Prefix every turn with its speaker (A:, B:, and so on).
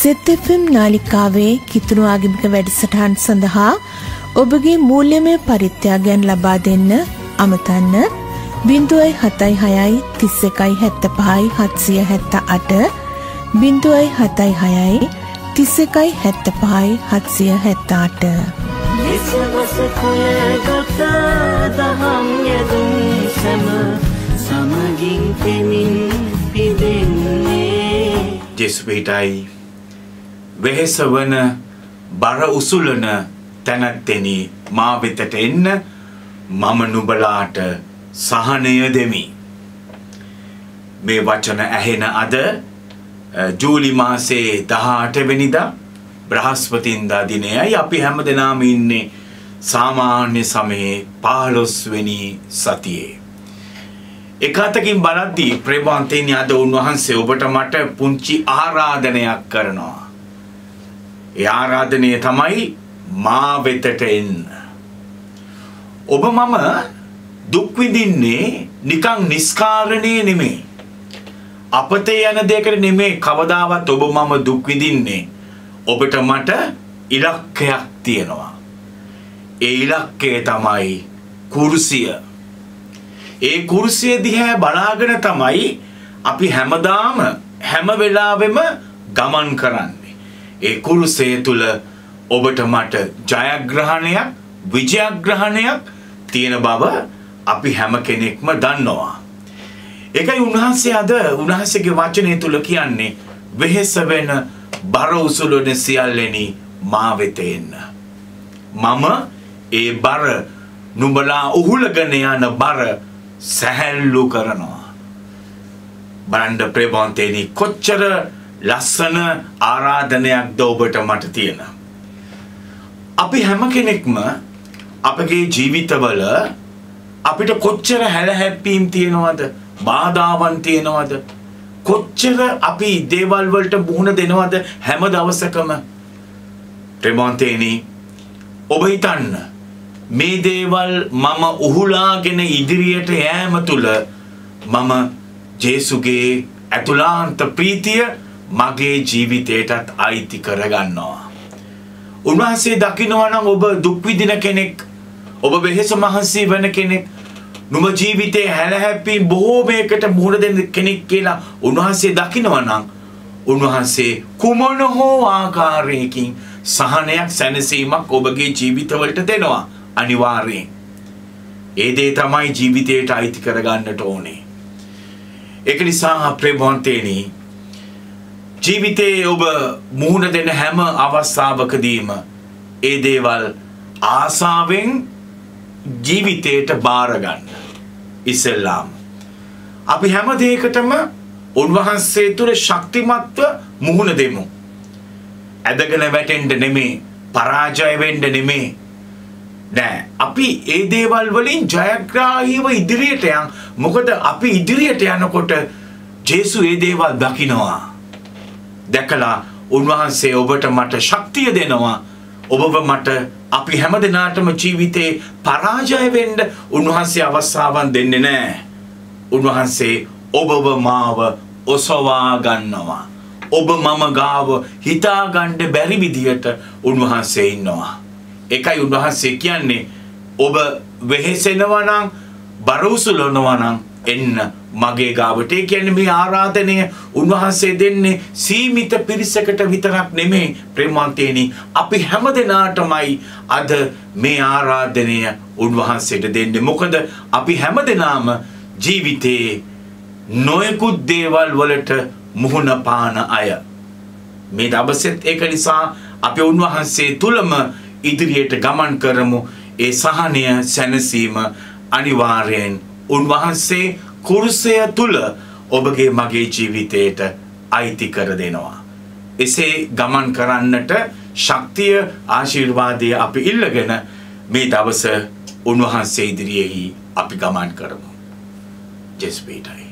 A: සෙත් FM නාලිකාවේ කිතුණු ආගමික වැඩසටහන් සඳහා ඔබගේ මූල්‍යමය පරිත්‍යාගයන් ලබා දෙන්න අමතන්න 076 31 75 778 076 31 75 778
B: ජෙස්පීටයි වෙහෙස වන බර උසුලන තැනැත්තෙනි මා වෙතට එන්න මම නුඹලාට සහනය දෙමි. මේ වචන ඇහෙන අද ජූලි මාසේ 18 වෙනිදා බ්‍රහස්පතින්දා දිනයයි අපි හැමදෙනාම ඉන්නේ සාමාන්‍ය සමයේ 15 වෙනි සතියේ. එකතකින් බලද්දී ප්‍රේමවන්තයනි අද උන්වහන්සේ ඔබට මට පුංචි ආරාධනයක් කරනවා. ඒ ආරාධනය තමයි මා වෙතට එන්න. ඔබ මම දුක් විඳින්නේ නිකන් නිස්කාරණේ නෙමෙයි. අපතේ යන දෙයකට නෙමෙයි කවදාවත් ඔබ මම දුක් විඳින්නේ. ඔබට මට ඉලක්කයක් තියෙනවා. ඒ ඉලක්කය තමයි කුරුසිය. ඒ කුරුසිය දිහා බලාගෙන තමයි අපි හැමදාම හැම වෙලාවෙම ගමන් කරන්නේ. ඒ කුරුසිය තුල ඔබට මට ජයග්‍රහණයක් විජයග්‍රහණයක් තියෙන බව අපි හැම කෙනෙක්ම දන්නවා. ඒකයි උන්වහන්සේ අද උන්වහන්සේගේ වචනය තුල කියන්නේ වෙහෙස වෙන බර උසුලන සියල්ලෙනි මා වෙත එන්න. මම ඒ බර නුඹලා උහුලගෙන යන බර සැහැල්ලු කරනවා. බලන්න ප්‍රේමවන්තයනි කොච්චර ලස්සන ආරාධනයක්ද ඔබට මට තියෙන. අපි හැම කෙනෙක්ම අපගේ ජීවිතවල අපිට කොච්චර හැලහැප්පීම් තියෙනවද? බාධාවන් තියෙනවද? කොච්චර අපි දේවල් වලට මුහුණ දෙනවද හැම දවසකම? ප්‍රේමවන්තයනි ඔබ හිතන්න මේ දේවල් මම උහුලාගෙන ඉදිරියට යෑම තුල මම ජේසුගේ අතුලාන්ත ප්‍රීතිය මගේ ජීවිතයටත් අයිති කරගන්නවා. උන්වහන්සේ දකිනවා නම් ඔබ දුක් විඳින කෙනෙක්, ඔබ වෙහෙස මහන්සි වෙන කෙනෙක්, නුඹ ජීවිතේ හැලහැප්පී බොහෝමයකට මුහුණ දෙන කෙනෙක් කියලා උන්වහන්සේ දකිනවා නම් උන්වහන්සේ කුමන හෝ ආකාරයකින් සහනයක් සැනසීමක් ඔබගේ ජීවිතවලට දෙනවා. අනිවාර්යෙන් ඒ දේ තමයි ජීවිතයට අයිති කරගන්නට ඕනේ. ඒක නිසා ප්‍රේමවන්තයනි ජීවිතේ ඔබ මුහුණ දෙන හැම අවස්ථාවකදීම ඒ දේවල් ආසාවෙන් ජීවිතයට බාර ගන්න. ඉස්සෙල්ලාම අපි හැම දෙයකටම උන්වහන්සේ තුල ශක්තිමත්ව මුහුණ දෙමු. ඇදගෙන වැටෙන්න නෙමෙයි, පරාජය වෙන්න නෙමෙයි. නෑ අපි ඒ දේවල් වලින් ජයග්‍රාහීව ඉදිරියට යන්. මොකද අපි ඉදිරියට යනකොට ජේසු ඒ දේවල් දකිනවා. දැකලා උන්වහන්සේ ඔබට මට ශක්තිය දෙනවා. ඔබව මට අපි හැමදෙනාටම ජීවිතේ පරාජය වෙන්න උන්වහන්සේ අවස්ථාවන් දෙන්නේ නෑ. උන්වහන්සේ ඔබව මාව ඔසවා ගන්නවා. ඔබ මම ගාව හිතා ගන්න බැරි විදියට උන්වහන්සේ ඉන්නවා. ඒකයි උන්වහන්සේ කියන්නේ ඔබ වෙහෙසෙනවා නම් බර උසුලනවා නම් එන්න මගේ ගාවට. ඒ කියන්නේ මේ ආරාධනය උන්වහන්සේ දෙන්නේ සීමිත පිරිසකට විතරක් නෙමෙයි ප්‍රේමවන්තයනි. අපි හැමදෙනාටමයි අද මේ ආරාධනය උන්වහන්සේට දෙන්නේ. මොකද අපි හැමදෙනාම ජීවිතේ නොයෙකුත් දේවල් වලට මුහුණ පාන අය. මේ දවසෙත් ඒක නිසා අපි උන්වහන්සේ තුලම ඉදිරියට ගමන් කරමු. ඒ සහනය සැනසීම අනිවාර්යෙන් උන්වහන්සේ කුරුසය තුල ඔබගේ මගේ ජීවිතයට අයිති කර දෙනවා. එසේ ගමන් කරන්නට ශක්තිය ආශිර්වාදය අපි ඉල්ලගෙන මේ දවස උන්වහන්සේ ඉදිරියේහි අපි ගමන් කරමු. ජෙස්පීටයි